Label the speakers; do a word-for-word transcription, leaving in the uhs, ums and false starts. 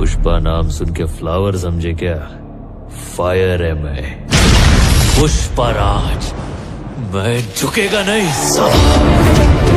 Speaker 1: पुष्पा नाम सुन के फ्लावर समझे क्या? फायर है मैं, पुष्पा राज। मैं झुकेगा नहीं साला।